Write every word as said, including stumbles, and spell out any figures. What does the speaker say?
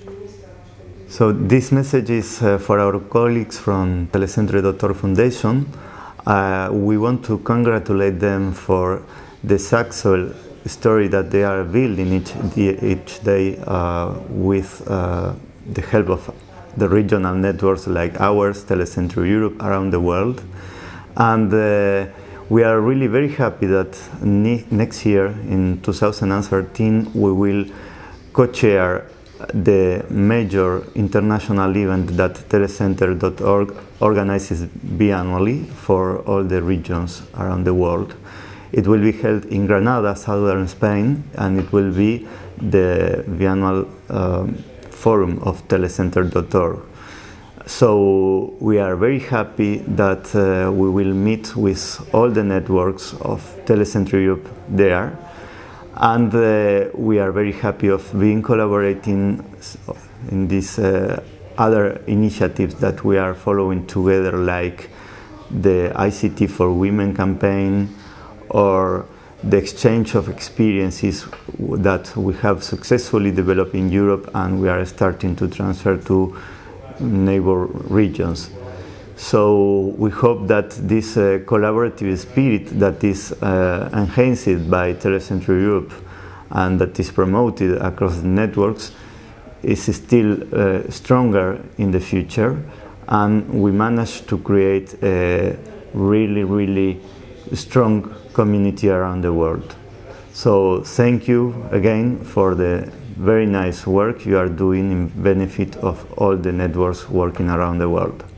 So this message is uh, for our colleagues from Telecentro dot org Foundation. Uh, we want to congratulate them for the successful story that they are building each, each day uh, with uh, the help of the regional networks like ours, Telecentro Europe, around the world. And uh, we are really very happy that ne next year, in two thousand thirteen, we will co-chair the major international event that Telecentro dot org organizes biannually for all the regions around the world. It will be held in Granada, southern Spain, and it will be the biannual um, forum of Telecentro dot org. So we are very happy that uh, we will meet with all the networks of Telecentro Europe there. And uh, we are very happy of being collaborating in these uh, other initiatives that we are following together, like the I C T for Women campaign, or the exchange of experiences that we have successfully developed in Europe and we are starting to transfer to neighbor regions. So we hope that this uh, collaborative spirit that is uh, enhanced by Telecentro Europe and that is promoted across the networks is still uh, stronger in the future, and we managed to create a really, really strong community around the world. So thank you again for the very nice work you are doing in benefit of all the networks working around the world.